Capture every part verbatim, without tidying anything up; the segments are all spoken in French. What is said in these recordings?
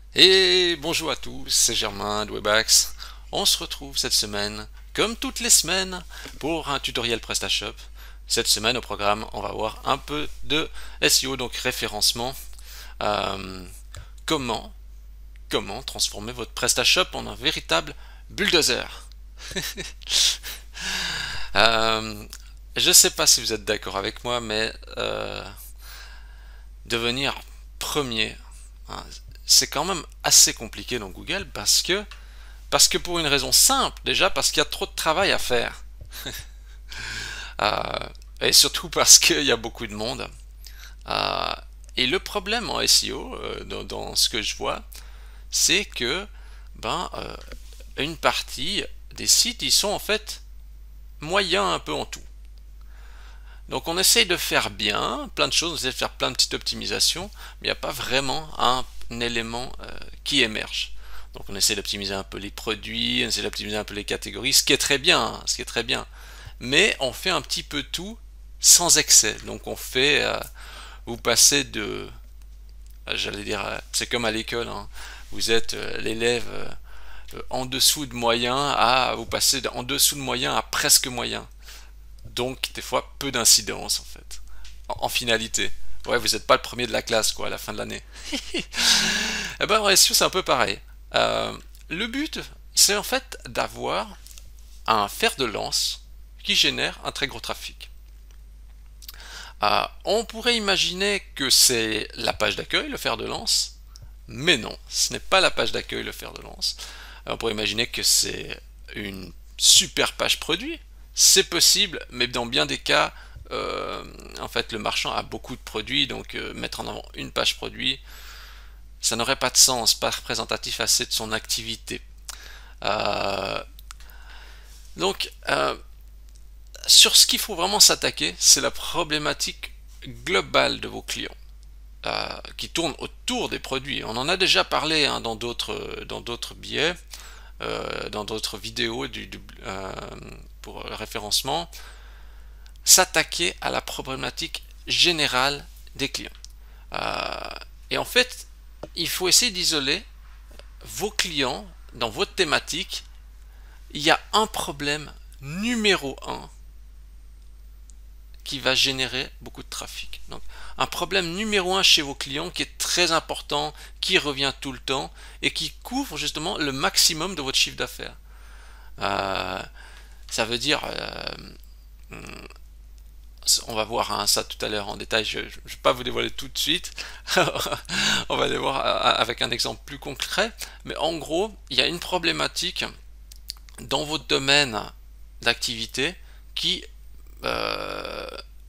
Et bonjour à tous, c'est Germain de Webax. On se retrouve cette semaine, comme toutes les semaines, pour un tutoriel PrestaShop. Cette semaine au programme, on va voir un peu de S E O, donc référencement. Euh, comment, comment transformer votre PrestaShop en un véritable bulldozer. euh, je sais pas si vous êtes d'accord avec moi, mais euh, devenir premier, hein, c'est quand même assez compliqué dans Google parce que Parce que pour une raison simple, déjà parce qu'il y a trop de travail à faire. Euh, et surtout parce qu'il y a beaucoup de monde. Euh, et le problème en S E O, euh, dans, dans ce que je vois, c'est que ben, euh, une partie des sites, ils sont en fait moyens un peu en tout. Donc on essaye de faire bien, plein de choses, on essaie de faire plein de petites optimisations, mais il n'y a pas vraiment un, un élément euh, qui émerge. Donc on essaie d'optimiser un peu les produits, on essaie d'optimiser un peu les catégories, ce qui est très bien, hein, ce qui est très bien. Mais on fait un petit peu tout sans excès. Donc on fait, euh, vous passez de, euh, j'allais dire, euh, c'est comme à l'école, hein, vous êtes euh, l'élève euh, en dessous de moyen à, vous passez en dessous de moyen à presque moyen. Donc des fois peu d'incidence en fait, en, en finalité. Ouais, vous n'êtes pas le premier de la classe quoi à la fin de l'année. Eh ben en S E O c'est un peu pareil. Euh, le but c'est en fait d'avoir un fer de lance qui génère un très gros trafic. Euh, on pourrait imaginer que c'est la page d'accueil, le fer de lance, mais non, ce n'est pas la page d'accueil, le fer de lance. Euh, on pourrait imaginer que c'est une super page produit, c'est possible, mais dans bien des cas, euh, en fait, le marchand a beaucoup de produits, donc euh, mettre en avant une page produit, ça n'aurait pas de sens, pas représentatif assez de son activité. Euh, donc, euh, sur ce qu'il faut vraiment s'attaquer, c'est la problématique globale de vos clients, euh, qui tourne autour des produits. On en a déjà parlé hein, dans d'autres dans d'autres billets, euh, dans d'autres vidéos du, du, euh, pour le référencement. S'attaquer à la problématique générale des clients. Euh, et en fait, il faut essayer d'isoler vos clients dans votre thématique. Il y a un problème numéro un qui va générer beaucoup de trafic. Donc, un problème numéro un chez vos clients qui est très important, qui revient tout le temps et qui couvre justement le maximum de votre chiffre d'affaires. Euh, ça veut dire, euh, on va voir hein, ça tout à l'heure en détail, je ne vais pas vous dévoiler tout de suite, on va aller voir avec un exemple plus concret, mais en gros, il y a une problématique dans votre domaine d'activité qui euh,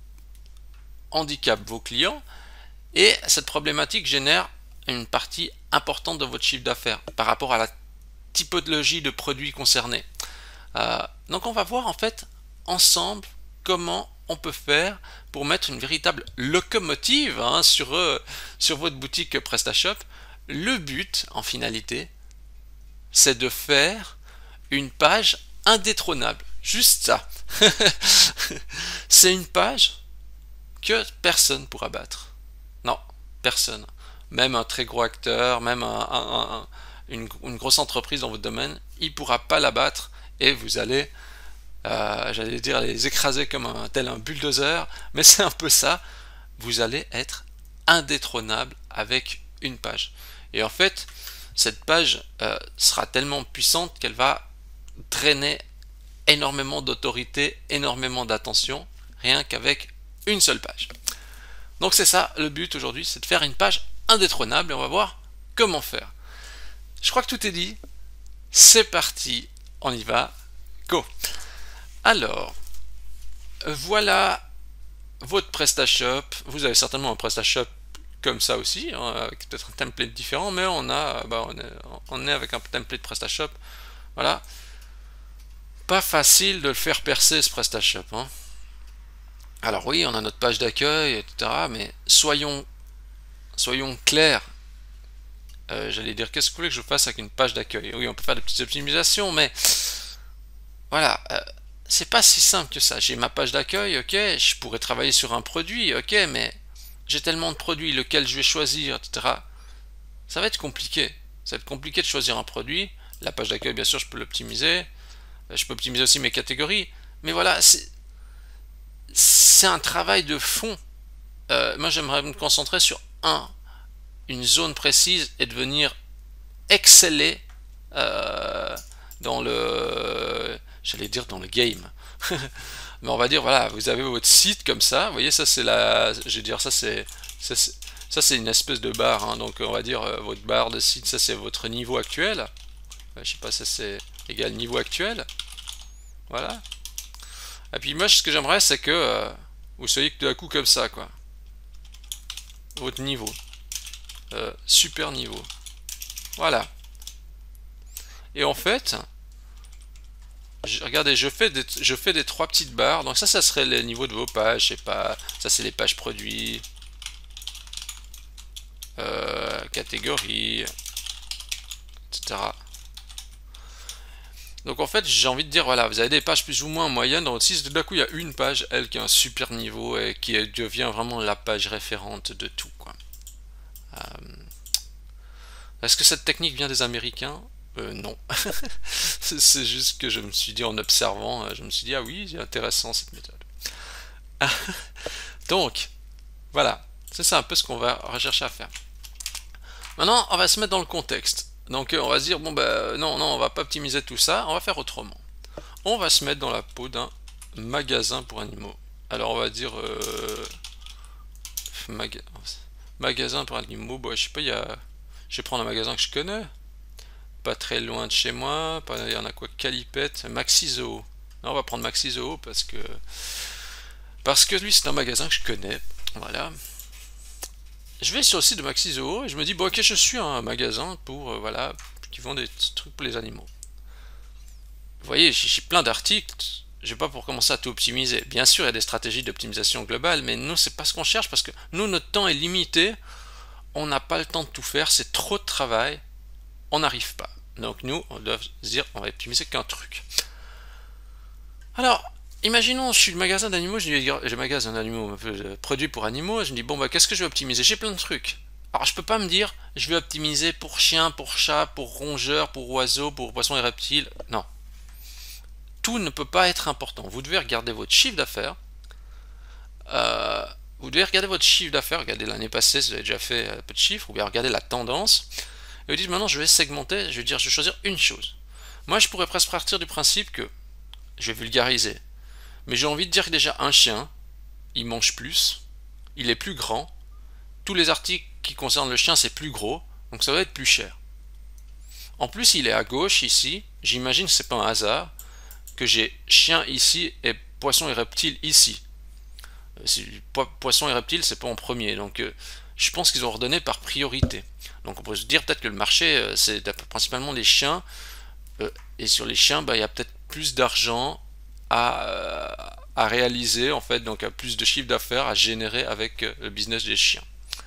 handicape vos clients et cette problématique génère une partie importante de votre chiffre d'affaires par rapport à la typologie de produits concernés. Euh, donc on va voir en fait ensemble comment on peut faire pour mettre une véritable locomotive hein, sur, euh, sur votre boutique PrestaShop. Le but en finalité c'est de faire une page indétrônable. Juste ça. C'est une page que personne ne pourra battre. Non, personne. Même un très gros acteur, même un, un, un, une, une grosse entreprise dans votre domaine, il ne pourra pas la battre et vous allez, euh, j'allais dire, les écraser comme un tel un bulldozer, mais c'est un peu ça. Vous allez être indétrônable avec une page. Et en fait, cette page euh, sera tellement puissante qu'elle va drainer énormément d'autorité, énormément d'attention, rien qu'avec une seule page. Donc c'est ça le but aujourd'hui, c'est de faire une page indétrônable et on va voir comment faire. Je crois que tout est dit. C'est parti, on y va. Go. Alors, voilà votre PrestaShop. Vous avez certainement un PrestaShop comme ça aussi, hein, avec peut-être un template différent, mais on a, bah, on est, on est avec un template PrestaShop. Voilà. Pas facile de le faire percer ce PrestaShop. Hein. Alors oui, on a notre page d'accueil, et cetera. Mais soyons, soyons clairs. Euh, J'allais dire, qu'est-ce que vous voulez que je fasse avec une page d'accueil? Oui, on peut faire des petites optimisations, mais voilà, euh, c'est pas si simple que ça. J'ai ma page d'accueil, ok, je pourrais travailler sur un produit, ok, mais j'ai tellement de produits, lequel je vais choisir, et cetera. Ça va être compliqué. ça va être compliqué de choisir un produit. La page d'accueil, bien sûr, je peux l'optimiser. Je peux optimiser aussi mes catégories. Mais voilà, c'est un travail de fond. Euh, moi, j'aimerais me concentrer sur un, une zone précise et devenir exceller euh, dans le, j'allais dire dans le game. Mais on va dire, voilà, vous avez votre site comme ça. Vous voyez, ça c'est la, je vais dire, ça c'est, ça c'est une espèce de barre. Hein, donc on va dire euh, votre barre de site, ça c'est votre niveau actuel. Euh, je sais pas, ça c'est égal niveau actuel. Voilà. Et puis moi, ce que j'aimerais, c'est que euh, vous soyez tout à coup comme ça, quoi. Votre niveau. Euh, super niveau. Voilà. Et en fait, je, regardez, je fais, des, je fais des trois petites barres. Donc ça, ça serait les niveaux de vos pages. Je sais pas. Ça, c'est les pages produits. Euh, catégories. et cetera. Donc en fait, j'ai envie de dire, voilà, vous avez des pages plus ou moins moyennes dans votre site. Tout d'un coup, il y a une page, elle, qui a un super niveau et qui devient vraiment la page référente de tout, quoi. Euh, Est-ce que cette technique vient des Américains? euh, Non. C'est juste que je me suis dit en observant, je me suis dit, ah oui, c'est intéressant cette méthode. Donc, voilà. C'est un peu ce qu'on va rechercher à faire. Maintenant, on va se mettre dans le contexte. Donc on va se dire, bon ben non, non, on va pas optimiser tout ça, on va faire autrement. On va se mettre dans la peau d'un magasin pour animaux. Alors on va dire euh, maga magasin pour animaux, bon, je sais pas, il y a. Je vais prendre un magasin que je connais, pas très loin de chez moi, il y en a quoi, Calipette, Maxizoo. Non, on va prendre Maxizoo parce que parce que lui c'est un magasin que je connais. Voilà. Je vais sur le site de Maxizoo et je me dis, bon ok, je suis un magasin pour, euh, voilà, qui vend des trucs pour les animaux. Vous voyez, j'ai plein d'articles, je vais pas pour commencer à tout optimiser. Bien sûr, il y a des stratégies d'optimisation globale, mais nous, c'est pas ce qu'on cherche parce que nous, notre temps est limité, on n'a pas le temps de tout faire, c'est trop de travail, on n'arrive pas. Donc nous, on doit se dire, on va optimiser qu'un truc. Alors, imaginons, je suis le magasin d'animaux, je dis, j'ai magasin d'animaux, produit pour animaux, je me dis, bon, bah, qu'est-ce que je vais optimiser? J'ai plein de trucs. Alors, je peux pas me dire, je vais optimiser pour chien, pour chat, pour rongeur, pour oiseau, pour poisson et reptiles. Non. Tout ne peut pas être important. Vous devez regarder votre chiffre d'affaires. Euh, vous devez regarder votre chiffre d'affaires. Regardez l'année passée, si vous avez déjà fait un peu de chiffres, ou bien regardez la tendance. Et vous dites, maintenant, je vais segmenter, je vais dire, je vais choisir une chose. Moi, je pourrais presque partir du principe que, je vais vulgariser, mais j'ai envie de dire que déjà un chien, il mange plus, il est plus grand, tous les articles qui concernent le chien c'est plus gros, donc ça va être plus cher. En plus il est à gauche ici, j'imagine que c'est pas un hasard, que j'ai chien ici et poisson et reptile ici. Poisson et reptile c'est pas en premier, donc euh, je pense qu'ils ont ordonné par priorité. Donc on peut se dire peut-être que le marché euh, c'est principalement les chiens, euh, et sur les chiens bah, il y a peut-être plus d'argent à, euh, à réaliser en fait, donc à plus de chiffre d'affaires à générer avec euh, le business des chiens.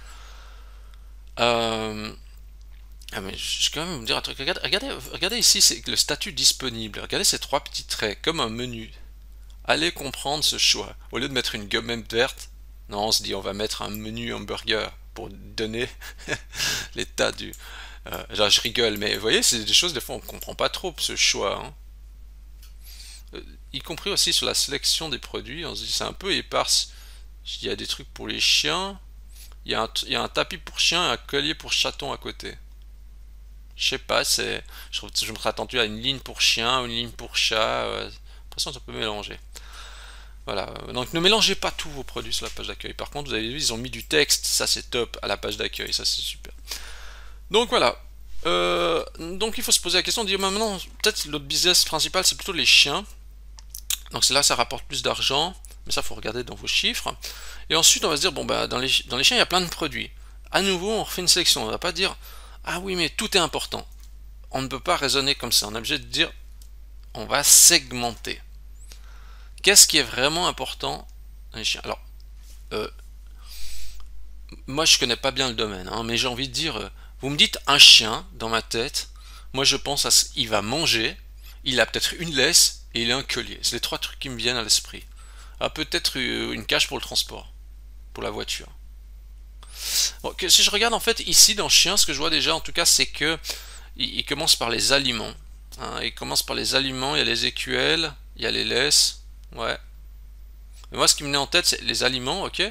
Euh, ah mais je vais quand même vous dire un truc. Regardez, regardez, regardez ici, c'est le statut disponible. Regardez ces trois petits traits, comme un menu. Allez comprendre ce choix. Au lieu de mettre une gommette verte, non, on se dit on va mettre un menu hamburger pour donner l'état du. Euh, genre, je rigole, mais vous voyez, c'est des choses des fois on comprend pas trop ce choix. Hein. Euh, y compris aussi sur la sélection des produits, on se dit c'est un peu éparse. Il y a des trucs pour les chiens. Il y, a un, il y a un tapis pour chien et un collier pour chaton à côté. Je sais pas, c'est. Je, je me serais attendu à une ligne pour chien, une ligne pour chat. Euh, j'ai l'impression que ça peut mélanger. Voilà. Donc ne mélangez pas tous vos produits sur la page d'accueil. Par contre, vous avez vu, ils ont mis du texte, ça c'est top, à la page d'accueil, ça c'est super. Donc voilà. Euh, donc il faut se poser la question de dire maintenant, peut-être notre business principal c'est plutôt les chiens. Donc c'est là ça rapporte plus d'argent. Mais ça, il faut regarder dans vos chiffres. Et ensuite, on va se dire, bon, bah, dans les, dans les chiens, il y a plein de produits. À nouveau, on refait une sélection. On ne va pas dire, ah oui, mais tout est important. On ne peut pas raisonner comme ça. On est obligé de dire, on va segmenter. Qu'est-ce qui est vraiment important dans les chiens? Alors, euh, moi, je connais pas bien le domaine, hein, mais j'ai envie de dire, euh, vous me dites un chien, dans ma tête, moi, je pense à ce qu'il va manger, il a peut-être une laisse et il a un collier. C'est les trois trucs qui me viennent à l'esprit. Ah, peut-être une cage pour le transport, pour la voiture. Bon, que, si je regarde en fait ici dans chien, ce que je vois déjà en tout cas c'est que il, il commence par les aliments. Hein, il commence par les aliments, il y a les écuelles, il y a les laisses. Ouais. Mais moi, ce qui me venait en tête, c'est les aliments, ok.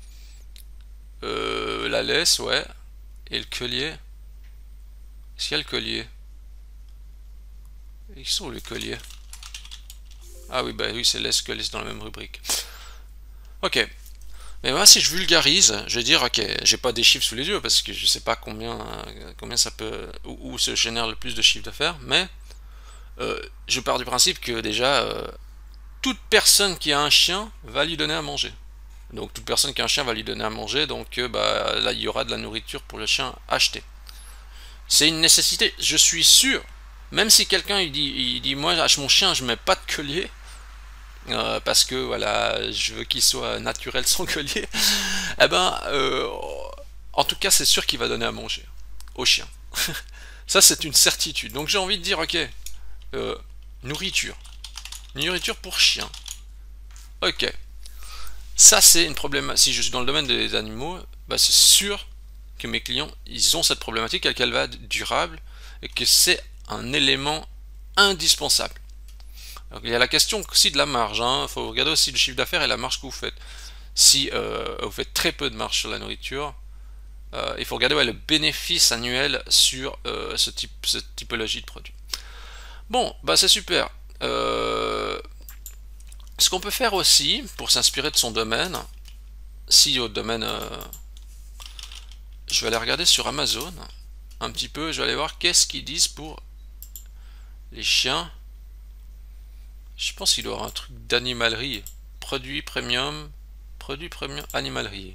Euh, la laisse, ouais. Et le collier. Est-ce qu'il y a le collier? Ils sont où les colliers? Ah oui, bah oui, c'est laisse, collier, c'est dans la même rubrique. Ok. Mais moi, si je vulgarise, je vais dire, ok, j'ai pas des chiffres sous les yeux parce que je sais pas combien, combien ça peut, où, où se génère le plus de chiffre d'affaires, mais euh, je pars du principe que déjà, euh, toute personne qui a un chien va lui donner à manger. Donc toute personne qui a un chien va lui donner à manger, donc euh, bah, là il y aura de la nourriture pour le chien acheté. C'est une nécessité, je suis sûr. Même si quelqu'un il dit, il dit moi mon chien je mets pas de collier, euh, parce que voilà je veux qu'il soit naturel sans collier, eh ben euh, en tout cas c'est sûr qu'il va donner à manger au chien. Ça c'est une certitude. Donc j'ai envie de dire ok, euh, nourriture, nourriture pour chien. Ok, ça c'est une problématique. Si je suis dans le domaine des animaux, bah, c'est sûr que mes clients ils ont cette problématique et qu'elle va être durable et que c'est un élément indispensable. Donc, il y a la question aussi de la marge. Il hein. faut regarder aussi le chiffre d'affaires et la marge que vous faites. Si euh, vous faites très peu de marge sur la nourriture, euh, il faut regarder ouais, le bénéfice annuel sur euh, ce type, cette typologie de produit. Bon, bah c'est super. Euh, ce qu'on peut faire aussi pour s'inspirer de son domaine, si au domaine, euh, je vais aller regarder sur Amazon un petit peu, je vais aller voir qu'est-ce qu'ils disent pour les chiens. Je pense qu'il doit y avoir un truc d'animalerie. Produit premium. Produit premium animalerie.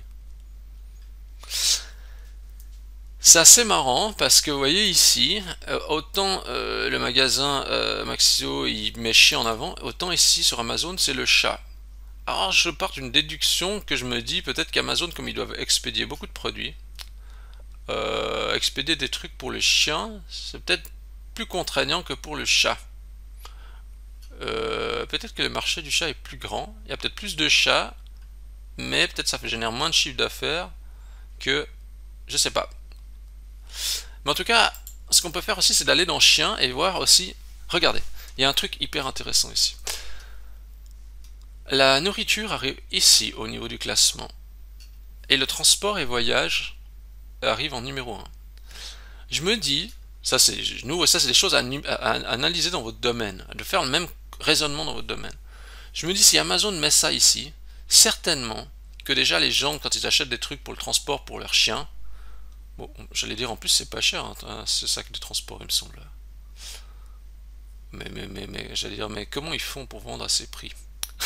C'est assez marrant parce que vous voyez ici, euh, autant euh, le magasin euh, Maxio il met chien en avant, autant ici sur Amazon c'est le chat. Alors je pars d'une déduction que je me dis peut-être qu'Amazon comme ils doivent expédier beaucoup de produits, euh, expédier des trucs pour les chiens, c'est peut-être plus contraignant que pour le chat. Euh, peut-être que le marché du chat est plus grand, il y a peut-être plus de chats, mais peut-être ça fait générer moins de chiffre d'affaires que, je sais pas. Mais en tout cas, ce qu'on peut faire aussi, c'est d'aller dans chien et voir aussi, regardez, il y a un truc hyper intéressant ici. La nourriture arrive ici au niveau du classement, et le transport et voyage arrive en numéro un. Je me dis, ça c'est, nous, ça c'est des choses à, à, à analyser dans votre domaine, de faire le même raisonnement dans votre domaine. Je me dis si Amazon met ça ici, certainement que déjà les gens quand ils achètent des trucs pour le transport pour leurs chiens, bon, j'allais dire en plus c'est pas cher, hein, ce sac de transport il me semble. Mais mais mais mais j'allais dire mais comment ils font pour vendre à ces prix?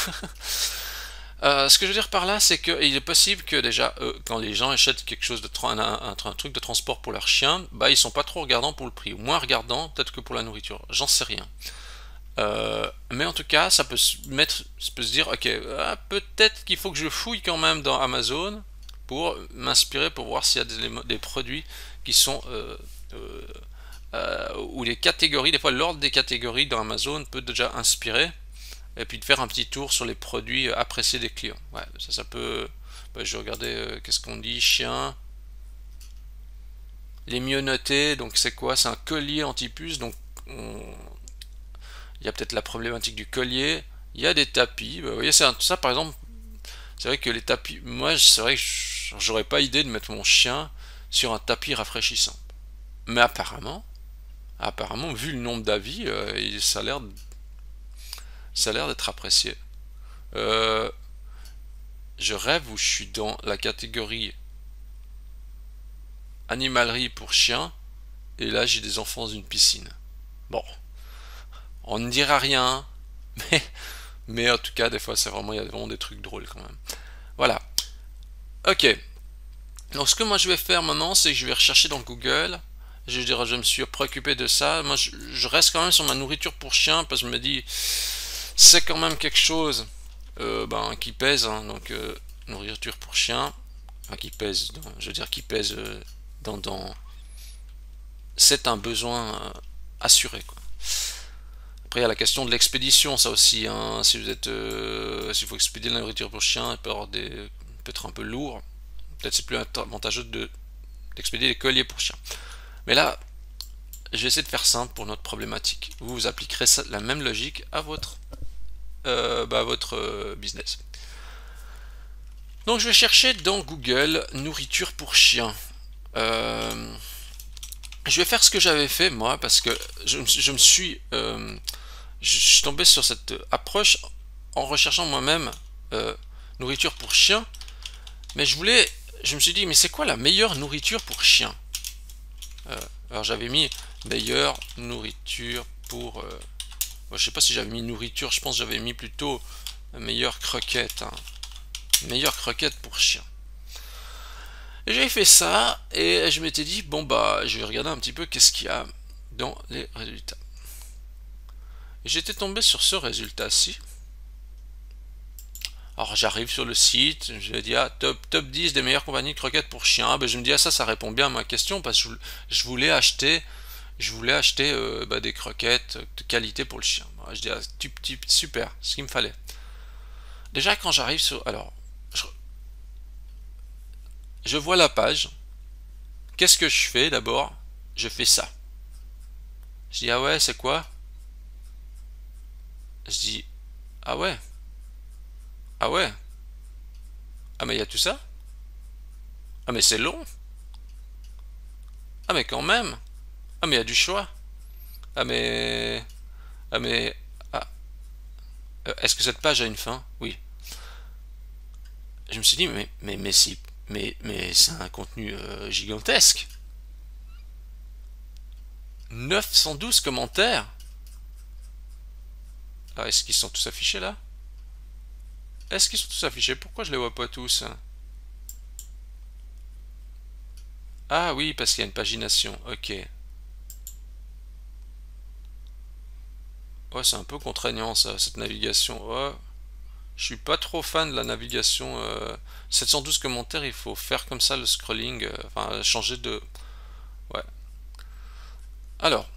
Euh, ce que je veux dire par là, c'est qu'il est possible que déjà, euh, quand les gens achètent quelque chose de un, un, un, un truc de transport pour leur chien, bah ils sont pas trop regardants pour le prix, ou moins regardants peut-être que pour la nourriture. J'en sais rien. Euh, mais en tout cas, ça peut se mettre, ça peut se dire, ok, ah, peut-être qu'il faut que je fouille quand même dans Amazon pour m'inspirer, pour voir s'il y a des, des produits qui sont euh, euh, euh, ou les catégories, des fois l'ordre des catégories dans Amazon peut déjà inspirer. Et puis de faire un petit tour sur les produits appréciés des clients. Ouais, ça, ça peut. Bah, je vais regarder euh, qu'est-ce qu'on dit. Chien. Les mieux notés. Donc c'est quoi? C'est un collier anti-puce. Donc on... il y a peut-être la problématique du collier. Il y a des tapis. Bah, vous voyez, c'est un... ça par exemple. C'est vrai que les tapis. Moi, c'est vrai que j'aurais pas idée de mettre mon chien sur un tapis rafraîchissant. Mais apparemment, apparemment, vu le nombre d'avis, euh, ça a l'air. Ça a l'air d'être apprécié. Euh, je rêve où je suis dans la catégorie animalerie pour chiens et là j'ai des enfants dans une piscine. Bon, on ne dira rien, mais, mais en tout cas des fois c'est vraiment il y a vraiment des trucs drôles quand même. Voilà. Ok. Donc ce que moi je vais faire maintenant, c'est que je vais rechercher dans Google. Je dirais je me suis préoccupé de ça. Moi je, je reste quand même sur ma nourriture pour chiens parce que je me dis c'est quand même quelque chose euh, ben, qui pèse, hein, donc euh, nourriture pour chien, enfin, qui pèse, dans, je veux dire qui pèse euh, dans, dans c'est un besoin euh, assuré quoi. Après il y a la question de l'expédition, ça aussi, hein, si vous êtes, euh, s'il faut expédier de la nourriture pour chien, il peut avoir des, peut être un peu lourd. Peut-être c'est plus avantageux de d'expédier des colliers pour chien. Mais là, je vais essayer de faire simple pour notre problématique. Vous, vous appliquerez ça, la même logique à votre, euh, bah, à votre euh, business. Donc je vais chercher dans Google nourriture pour chien. Euh, je vais faire ce que j'avais fait moi parce que je, je me suis, euh, je suis tombé sur cette approche en recherchant moi-même euh, nourriture pour chien. Mais je voulais, je me suis dit mais c'est quoi la meilleure nourriture pour chien? euh, Alors j'avais mis meilleure nourriture pour, euh, je sais pas si j'avais mis nourriture, je pense que j'avais mis plutôt meilleure croquette. Hein. Meilleure croquette pour chien. Et j'avais fait ça et je m'étais dit bon bah je vais regarder un petit peu qu'est-ce qu'il y a dans les résultats. Et j'étais tombé sur ce résultat-ci. Alors j'arrive sur le site, je dis ah, top, top dix des meilleures compagnies de croquettes pour chiens. Ah, ben, je me dis ah ça ça répond bien à ma question parce que je, je voulais acheter je voulais acheter euh, bah, des croquettes de qualité pour le chien. Alors, je dis ah, tup, tup, super, ce qu'il me fallait. Déjà quand j'arrive sur alors je, je vois la page. Qu'est-ce que je fais d'abord? Je fais ça. Je dis ah ouais c'est quoi? Je dis ah ouais ah ouais ah mais il y a tout ça? Ah mais c'est long. Ah mais quand même. Ah mais il y a du choix. Ah mais ah mais ah, euh, est-ce que cette page a une fin? Oui. Je me suis dit mais mais mais si mais mais c'est un contenu euh, gigantesque. neuf cent douze commentaires. Ah, est-ce qu'ils sont tous affichés là? Est-ce qu'ils sont tous affichés? Pourquoi je les vois pas tous? Ah oui, parce qu'il y a une pagination. Ok. Ouais, c'est un peu contraignant ça, cette navigation. Ouais. Je suis pas trop fan de la navigation. Euh, sept cent douze commentaires, il faut faire comme ça le scrolling. Euh, enfin, changer de. Ouais. Alors.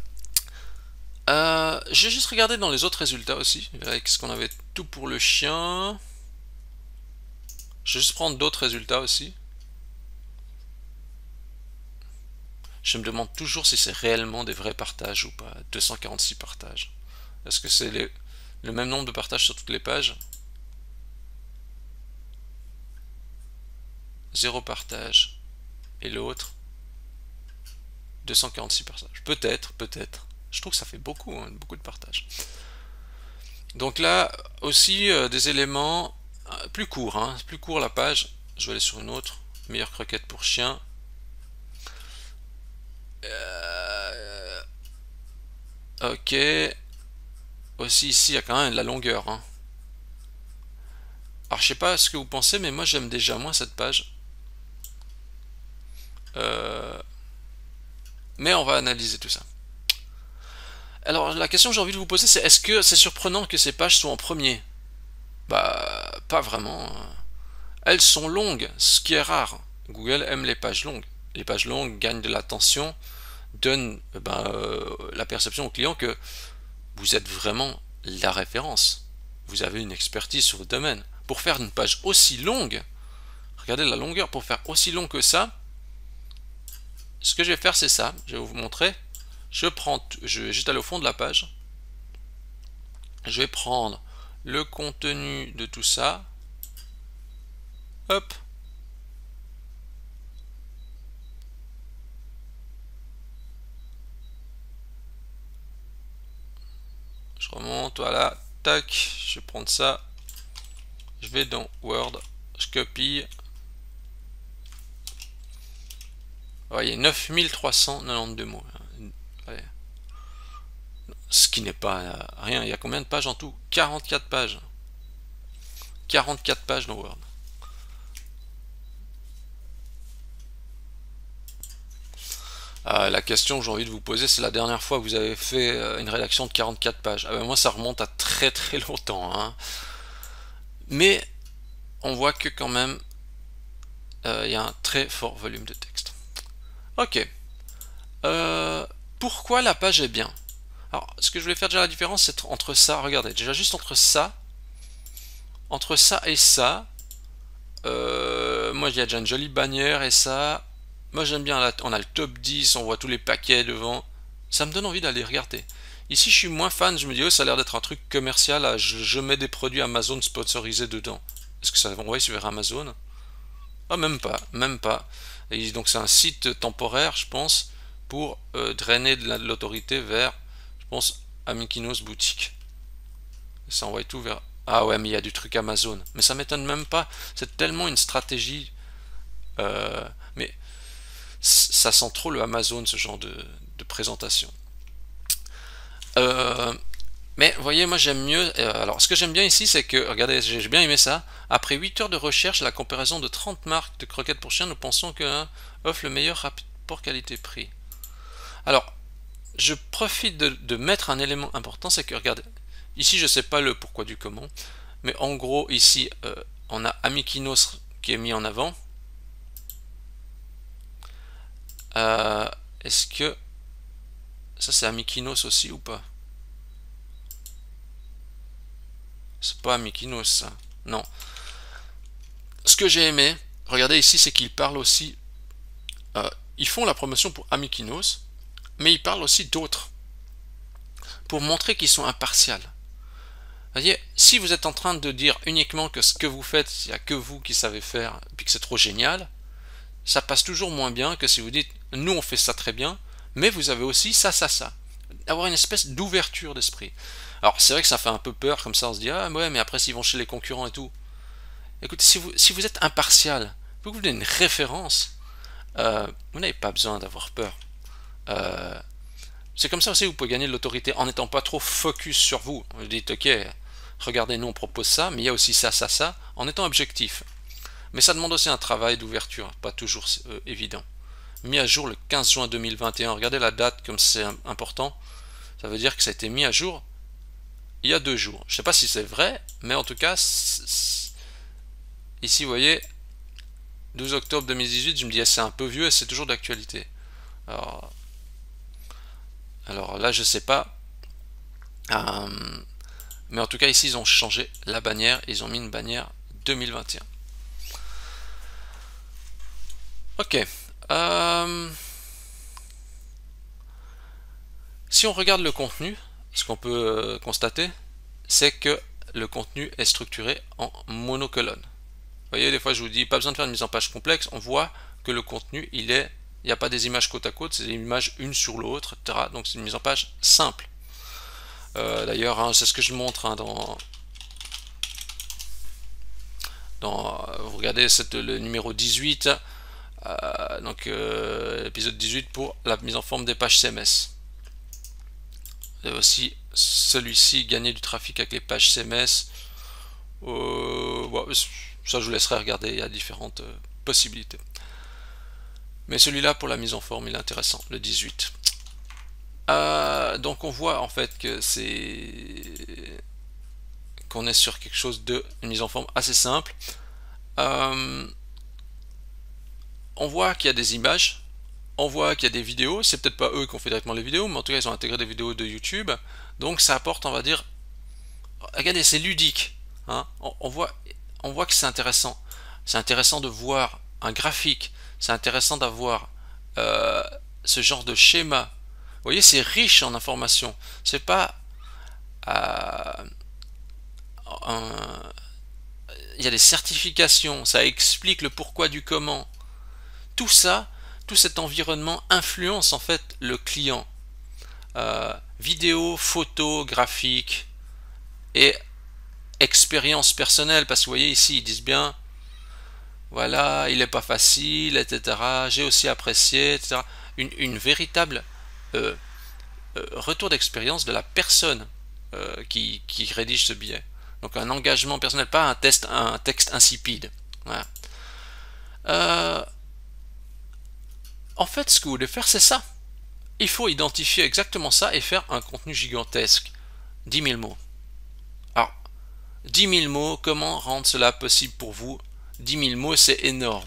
Euh, j'ai juste regardé dans les autres résultats aussi. Est-ce qu'on avait tout pour le chien? Je vais juste prendre d'autres résultats aussi. Je me demande toujours si c'est réellement des vrais partages ou pas. deux cent quarante-six partages. Est-ce que c'est les, le même nombre de partages sur toutes les pages? Zéro partage. Et l'autre deux cent quarante-six partages. Peut-être, peut-être. Je trouve que ça fait beaucoup, hein, beaucoup de partages. Donc là, aussi euh, des éléments euh, plus courts. Hein, plus court la page. Je vais aller sur une autre. Meilleure croquette pour chien. Euh, ok. Aussi ici, il y a quand même de la longueur. Hein. Alors je sais pas ce que vous pensez, mais moi j'aime déjà moins cette page. Euh, mais on va analyser tout ça. Alors la question que j'ai envie de vous poser, c'est est-ce que c'est surprenant que ces pages soient en premier? Bah pas vraiment. Elles sont longues, ce qui est rare. Google aime les pages longues. Les pages longues gagnent de l'attention, donnent ben, euh, la perception au client que vous êtes vraiment la référence. Vous avez une expertise sur le domaine. Pour faire une page aussi longue, regardez la longueur, pour faire aussi long que ça, ce que je vais faire c'est ça, je vais vous montrer. Je prends, je vais juste aller au fond de la page. Je vais prendre le contenu de tout ça. Hop. Je remonte, voilà. Tac, je vais prendre ça. Je vais dans Word, je copie. Vous voyez, neuf mille trois cent quatre-vingt-douze mots. Ouais. Ce qui n'est pas euh, rien. Il y a combien de pages en tout? quarante-quatre pages. quarante-quatre pages dans Word. Euh, la question que j'ai envie de vous poser, c'est la dernière fois que vous avez fait euh, une rédaction de quarante-quatre pages. Ah ben moi, ça remonte à très très longtemps. Hein. Mais on voit que quand même, il euh, y a un très fort volume de texte. Ok. Euh, pourquoi la page est bien? Alors, ce que je voulais faire déjà la différence, c'est entre ça, regardez, déjà juste entre ça, entre ça et ça, euh, moi il y a déjà une jolie bannière et ça, moi j'aime bien, on a le top dix, on voit tous les paquets devant, Ça me donne envie d'aller regarder. Ici, je suis moins fan, je me dis, oh, ça a l'air d'être un truc commercial, là, je, je mets des produits Amazon sponsorisés dedans. Est-ce que ça va envoyer vers Amazon? Ah, même pas, même pas. Et donc c'est un site temporaire, je pense, pour euh, drainer de l'autorité vers, je pense, Amikinos boutique. Ça envoie tout vers... Ah ouais, mais il y a du truc Amazon. Mais ça m'étonne même pas. C'est tellement une stratégie. Euh, mais ça sent trop le Amazon, ce genre de, de présentation. Euh, mais vous voyez, moi j'aime mieux. Euh, alors, ce que j'aime bien ici, c'est que, regardez, j'ai bien aimé ça. Après huit heures de recherche, la comparaison de trente marques de croquettes pour chiens, nous pensons que hein, offre le meilleur rapport qualité-prix. Alors, je profite de, de mettre un élément important, c'est que, regardez, ici je sais pas le pourquoi du comment, mais en gros, ici, euh, on a Amikinos qui est mis en avant. Euh, Est-ce que ça c'est Amikinos aussi ou pas? C'est pas Amikinos ça. Non. Ce que j'ai aimé, regardez ici, c'est qu'ils parlent aussi. Euh, ils font la promotion pour Amikinos, mais ils parlent aussi d'autres. Pour montrer qu'ils sont impartials. Vous voyez, si vous êtes en train de dire uniquement que ce que vous faites, il n'y a que vous qui savez faire, et puis que c'est trop génial, ça passe toujours moins bien que si vous dites nous on fait ça très bien, mais vous avez aussi ça, ça, ça. Avoir une espèce d'ouverture d'esprit. Alors c'est vrai que ça fait un peu peur, comme ça on se dit ah ouais, mais après s'ils vont chez les concurrents et tout. Écoutez, si vous, si vous êtes impartial, vous voulez une référence, euh, vous n'avez pas besoin d'avoir peur. Euh, c'est comme ça aussi que vous pouvez gagner de l'autorité en n'étant pas trop focus sur vous. Vous dites ok, regardez, nous on propose ça, mais il y a aussi ça, ça, ça, en étant objectif. Mais ça demande aussi un travail d'ouverture, pas toujours euh, évident. Mis à jour le quinze juin deux mille vingt et un, regardez la date comme c'est important, ça veut dire que ça a été mis à jour il y a deux jours. Je ne sais pas si c'est vrai, mais en tout cas, ici vous voyez, douze octobre deux mille dix-huit, je me dis c'est un peu vieux et c'est toujours d'actualité. Alors, alors là je sais pas, euh, mais en tout cas ici ils ont changé la bannière, ils ont mis une bannière deux mille vingt et un. Ok. Euh, si on regarde le contenu, ce qu'on peut constater, c'est que le contenu est structuré en monocolonne. Vous voyez, des fois je vous dis, pas besoin de faire une mise en page complexe, on voit que le contenu, il est, il n'y a pas des images côte à côte, c'est des images une sur l'autre, et cetera. Donc c'est une mise en page simple. Euh, D'ailleurs, hein, c'est ce que je montre hein, dans... dans vous regardez, c'est le numéro dix-huit, euh, donc euh, épisode dix-huit pour la mise en forme des pages C M S. Et aussi celui-ci, gagner du trafic avec les pages C M S. Euh, bon, ça je vous laisserai regarder, il y a différentes euh, possibilités. Mais celui-là pour la mise en forme il est intéressant, le dix-huit. Euh, donc on voit en fait que c'est qu'on est sur quelque chose de une mise en forme assez simple. Euh, on voit qu'il y a des images, on voit qu'il y a des vidéos, c'est peut-être pas eux qui ont fait directement les vidéos, mais en tout cas ils ont intégré des vidéos de YouTube, donc ça apporte, on va dire, regardez, c'est ludique, hein. on, on, voit, on voit que c'est intéressant, c'est intéressant de voir un graphique, c'est intéressant d'avoir euh, ce genre de schéma. Vous voyez, c'est riche en informations, c'est pas euh, un, il y a des certifications, ça explique le pourquoi du comment. Tout ça, tout cet environnement influence en fait le client. Euh, vidéo, photo, graphique et expérience personnelle, parce que vous voyez ici ils disent bien, voilà, il n'est pas facile, et cetera. J'ai aussi apprécié, et cetera. Une, une véritable euh, euh, retour d'expérience de la personne euh, qui, qui rédige ce billet. Donc un engagement personnel, pas un, test, un texte insipide. Voilà. Euh, en fait, ce que vous voulez faire, c'est ça. Il faut identifier exactement ça et faire un contenu gigantesque. dix mille mots. Alors, dix mille mots, comment rendre cela possible pour vous? dix mille mots, c'est énorme.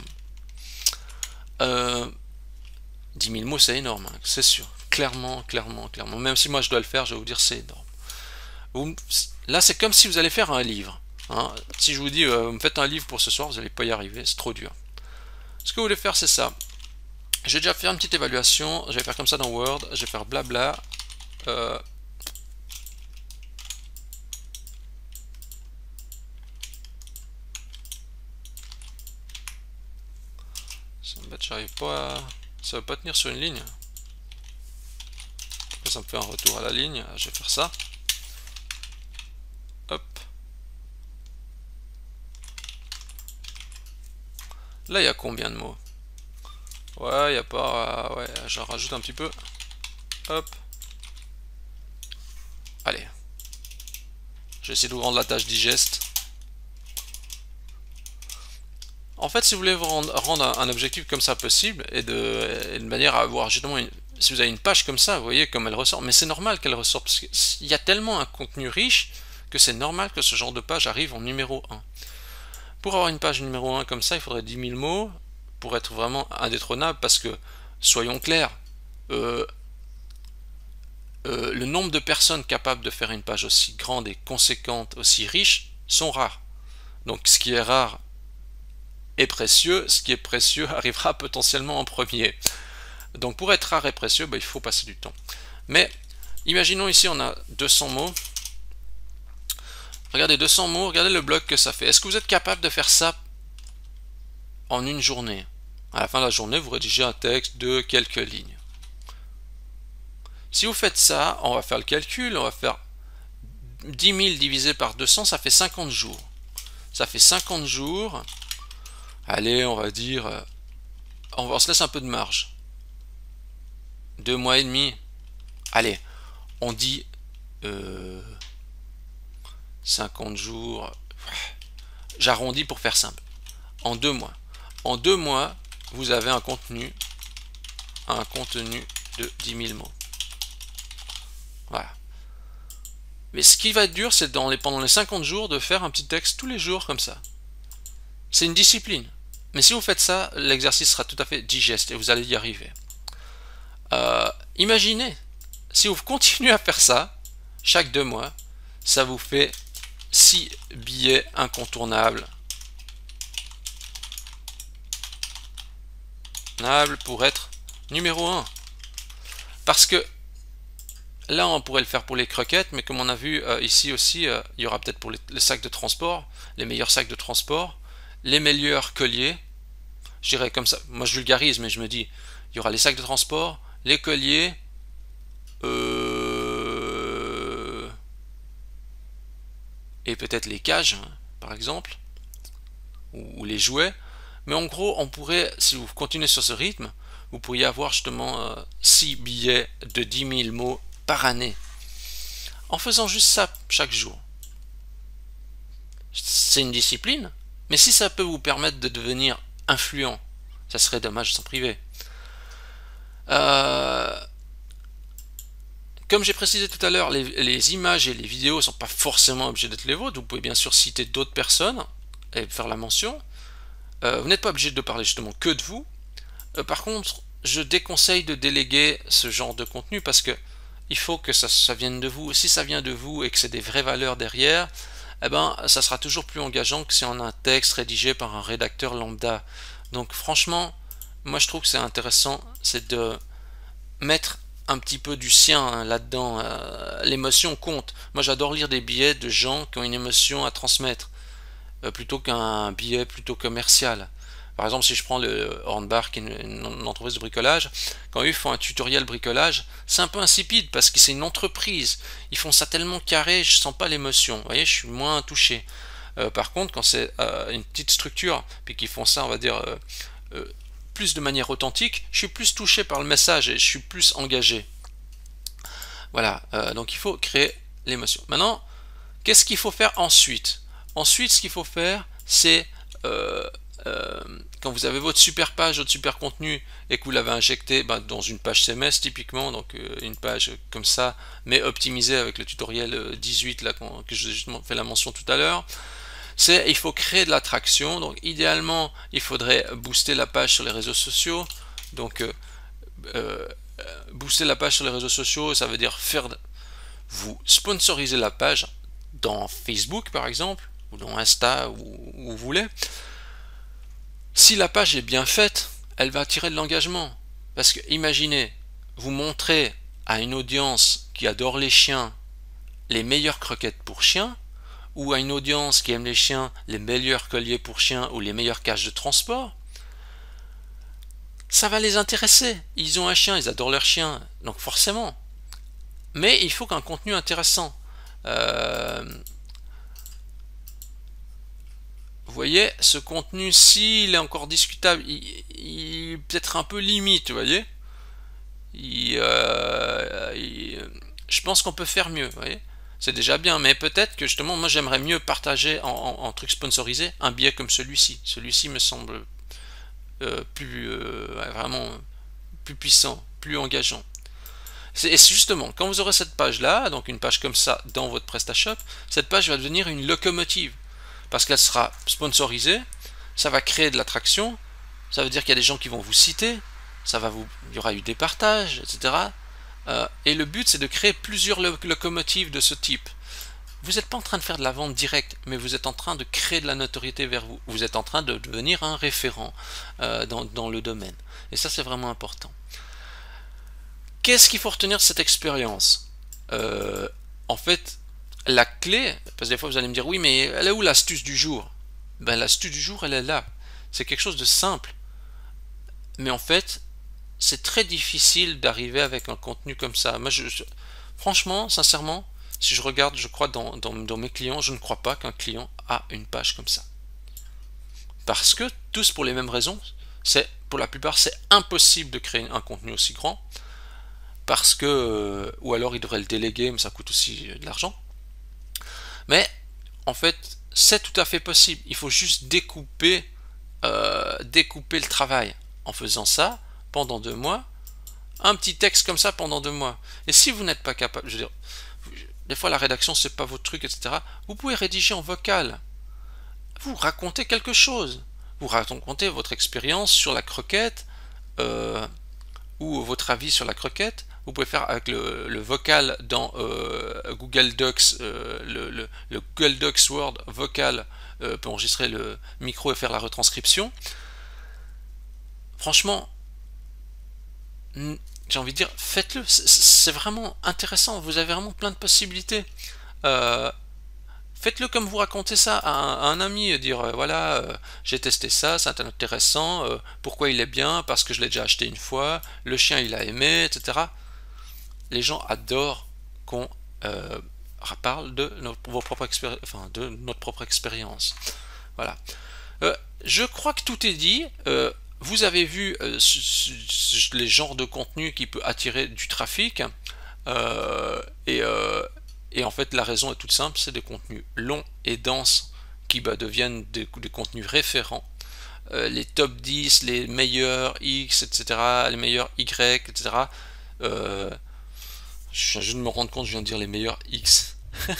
Euh, dix mille mots, c'est énorme, hein, c'est sûr. Clairement, clairement, clairement. Même si moi je dois le faire, je vais vous dire c'est énorme. Vous, là, c'est comme si vous allez faire un livre. Hein. Si je vous dis, euh, vous me faites un livre pour ce soir, vous n'allez pas y arriver, c'est trop dur. Ce que vous voulez faire, c'est ça. Je vais déjà faire une petite évaluation. Je vais faire comme ça dans Word. Je vais faire blabla. Euh, ça m'embête, j'arrive pas à... Ça va pas tenir sur une ligne. Ça me fait un retour à la ligne. Je vais faire ça. Hop. Là, il y a combien de mots? Ouais, il n'y a pas... Ouais, j'en rajoute un petit peu. Hop. Allez. Je vais essayer de vous rendre la tâche digeste. En fait, si vous voulez rendre, rendre un objectif comme ça possible, et de, et de manière à avoir justement une... Si vous avez une page comme ça, vous voyez comme elle ressort. Mais c'est normal qu'elle ressorte, parce qu'il y a tellement un contenu riche que c'est normal que ce genre de page arrive en numéro un. Pour avoir une page numéro un comme ça, il faudrait dix mille mots pour être vraiment indétrônable, parce que, soyons clairs, euh, euh, le nombre de personnes capables de faire une page aussi grande et conséquente, aussi riche, sont rares. Donc ce qui est rare est précieux, ce qui est précieux arrivera potentiellement en premier. Donc pour être rare et précieux, bah, il faut passer du temps. Mais imaginons ici on a deux cents mots. Regardez deux cents mots, regardez le bloc que ça fait. Est-ce que vous êtes capable de faire ça en une journée? À la fin de la journée, vous rédigez un texte de quelques lignes. Si vous faites ça, on va faire le calcul, on va faire dix mille divisé par deux cents, ça fait cinquante jours. Ça fait cinquante jours. Allez, on va dire, on, va, on se laisse un peu de marge. Deux mois et demi. Allez, on dit euh, cinquante jours. J'arrondis pour faire simple. En deux mois. En deux mois, vous avez un contenu, un contenu de dix mille mots. Voilà. Mais ce qui va être dur, c'est dans les, pendant les cinquante jours de faire un petit texte tous les jours comme ça. C'est une discipline. Mais si vous faites ça, l'exercice sera tout à fait digeste et vous allez y arriver. Euh, imaginez, si vous continuez à faire ça, chaque deux mois, ça vous fait six billets incontournables pour être numéro un. Parce que là, on pourrait le faire pour les croquettes, mais comme on a vu euh, ici aussi, euh, il y aura peut-être pour les, les sacs de transport, les meilleurs sacs de transport, les meilleurs colliers. Je dirais comme ça, moi je vulgarise, mais je me dis, il y aura les sacs de transport, les colliers, euh, et peut-être les cages, par exemple, ou, ou les jouets. Mais en gros, on pourrait, si vous continuez sur ce rythme, vous pourriez avoir justement euh, six billets de dix mille mots par année. En faisant juste ça chaque jour. C'est une discipline, mais si ça peut vous permettre de devenir influent, ça serait dommage de s'en priver. Euh, comme j'ai précisé tout à l'heure, les, les images et les vidéos ne sont pas forcément obligées d'être les vôtres. Vous pouvez bien sûr citer d'autres personnes et faire la mention. Euh, vous n'êtes pas obligé de parler justement que de vous. Euh, par contre, je déconseille de déléguer ce genre de contenu parce que il faut que ça, ça vienne de vous. Si ça vient de vous et que c'est des vraies valeurs derrière, eh ben, ça sera toujours plus engageant que si on a un texte rédigé par un rédacteur lambda. Donc franchement, moi je trouve que c'est intéressant, c'est de mettre un petit peu du sien hein, là-dedans. Euh, l'émotion compte. Moi j'adore lire des billets de gens qui ont une émotion à transmettre, euh, plutôt qu'un billet plutôt commercial. Par exemple, si je prends le Hornbach, qui est une, une entreprise de bricolage, quand eux font un tutoriel bricolage, c'est un peu insipide parce que c'est une entreprise. Ils font ça tellement carré, je sens pas l'émotion. Vous voyez, je suis moins touché. Euh, par contre, quand c'est euh, une petite structure, puis qu'ils font ça, on va dire, euh, euh, plus de manière authentique, je suis plus touché par le message et je suis plus engagé. Voilà, euh, donc il faut créer l'émotion. Maintenant, qu'est-ce qu'il faut faire ensuite? Ensuite, ce qu'il faut faire, c'est... Euh, Euh, quand vous avez votre super page, votre super contenu et que vous l'avez injecté ben, dans une page C M S typiquement, donc euh, une page comme ça, mais optimisée avec le tutoriel dix-huit là, que j'ai justement fait la mention tout à l'heure, c'est il faut créer de l'attraction. Donc idéalement, il faudrait booster la page sur les réseaux sociaux. Donc euh, euh, booster la page sur les réseaux sociaux, ça veut dire faire vous sponsoriser la page dans Facebook par exemple, ou dans Insta, ou où vous voulez. Si la page est bien faite, elle va attirer de l'engagement. Parce que imaginez, vous montrez à une audience qui adore les chiens les meilleures croquettes pour chiens, ou à une audience qui aime les chiens les meilleurs colliers pour chiens ou les meilleures cages de transport, ça va les intéresser. Ils ont un chien, ils adorent leur chien, donc forcément. Mais il faut qu'un contenu intéressant. Euh, vous voyez, ce contenu-ci, il est encore discutable, il, il est peut-être un peu limite, vous voyez. Il, euh, il, je pense qu'on peut faire mieux, vous voyez. C'est déjà bien, mais peut-être que justement, moi j'aimerais mieux partager en, en, en truc sponsorisé un billet comme celui-ci. Celui-ci me semble euh, plus euh, vraiment plus puissant, plus engageant. Et justement, quand vous aurez cette page-là, donc une page comme ça dans votre PrestaShop, cette page va devenir une locomotive parce qu'elle sera sponsorisée, ça va créer de l'attraction, ça veut dire qu'il y a des gens qui vont vous citer, ça va vous, il y aura eu des partages, et cetera. Euh, et le but, c'est de créer plusieurs lo locomotives de ce type. Vous n'êtes pas en train de faire de la vente directe, mais vous êtes en train de créer de la notoriété vers vous. Vous êtes en train de devenir un référent euh, dans, dans le domaine. Et ça, c'est vraiment important. Qu'est-ce qu'il faut retenir de cette expérience? euh, En fait, la clé, parce que des fois vous allez me dire, oui, mais elle est où l'astuce du jour? Ben, l'astuce du jour, elle est là. C'est quelque chose de simple. Mais en fait, c'est très difficile d'arriver avec un contenu comme ça. Moi, je, je, franchement, sincèrement, si je regarde, je crois, dans, dans, dans mes clients, je ne crois pas qu'un client a une page comme ça. Parce que, tous pour les mêmes raisons, c'est pour la plupart, c'est impossible de créer un contenu aussi grand. Parce que, euh, ou alors il devrait le déléguer, mais ça coûte aussi de l'argent. Mais, en fait, c'est tout à fait possible. Il faut juste découper, euh, découper le travail. En faisant ça, pendant deux mois, un petit texte comme ça pendant deux mois. Et si vous n'êtes pas capable, je veux dire, des fois la rédaction c'est pas votre truc, et cetera. Vous pouvez rédiger en vocal. Vous racontez quelque chose. Vous racontez votre expérience sur la croquette euh, ou votre avis sur la croquette. Vous pouvez faire avec le, le vocal dans euh, Google Docs, euh, le, le, le Google Docs Word vocal euh, peut enregistrer le micro et faire la retranscription. Franchement, j'ai envie de dire, faites-le, c'est vraiment intéressant, vous avez vraiment plein de possibilités. Euh, faites-le comme vous racontez ça à un, à un ami, dire euh, voilà, euh, j'ai testé ça, c'est intéressant, euh, pourquoi il est bien, parce que je l'ai déjà acheté une fois, le chien il a aimé, et cetera. Les gens adorent qu'on euh, parle de notre, vos propres enfin, de notre propre expérience. Voilà. Euh, je crois que tout est dit. Euh, Vous avez vu euh, les genres de contenu qui peut attirer du trafic euh, et, euh, et en fait la raison est toute simple, c'est des contenus longs et denses qui bah, deviennent des, des contenus référents. Euh, les top dix, les meilleurs X, et cetera, les meilleurs Y, et cetera. Euh, je viens de me rendre compte, je viens de dire les meilleurs X.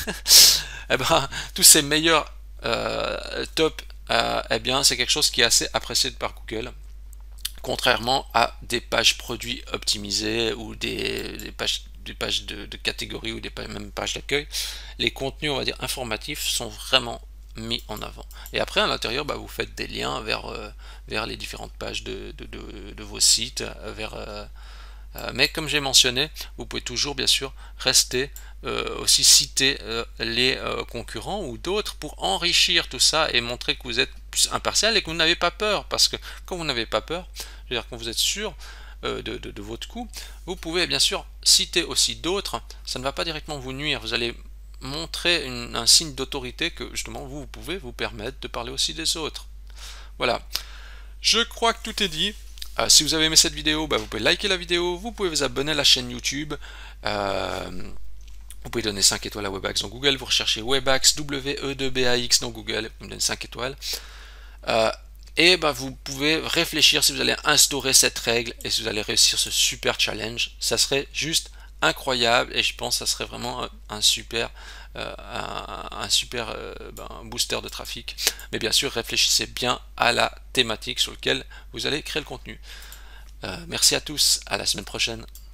Et ben, tous ces meilleurs euh, top, euh, eh bien, c'est quelque chose qui est assez apprécié par Google. Contrairement à des pages produits optimisées ou des, des pages, des pages de, de catégorie ou des même pages d'accueil, les contenus, on va dire, informatifs sont vraiment mis en avant. Et après, à l'intérieur, bah, vous faites des liens vers, euh, vers les différentes pages de, de, de, de vos sites, vers, euh, euh, mais comme j'ai mentionné, vous pouvez toujours, bien sûr, rester euh, aussi citer euh, les euh, concurrents ou d'autres pour enrichir tout ça et montrer que vous êtes plus impartial et que vous n'avez pas peur, parce que quand vous n'avez pas peur, c'est-à-dire quand vous êtes sûr euh, de, de, de votre coup, vous pouvez bien sûr citer aussi d'autres, ça ne va pas directement vous nuire, vous allez montrer une, un signe d'autorité que justement vous, vous pouvez vous permettre de parler aussi des autres. Voilà, je crois que tout est dit. Euh, si vous avez aimé cette vidéo, bah, vous pouvez liker la vidéo, vous pouvez vous abonner à la chaîne YouTube, euh, vous pouvez donner cinq étoiles à Webax dans Google, vous recherchez Webax, W E deux B A X dans Google, vous me donnez cinq étoiles. Euh, et bah, vous pouvez réfléchir si vous allez instaurer cette règle et si vous allez réussir ce super challenge. Ça serait juste incroyable et je pense que ça serait vraiment un, un super, euh, un, un super euh, ben, booster de trafic. Mais bien sûr, réfléchissez bien à la thématique sur laquelle vous allez créer le contenu. Euh, merci à tous, à la semaine prochaine.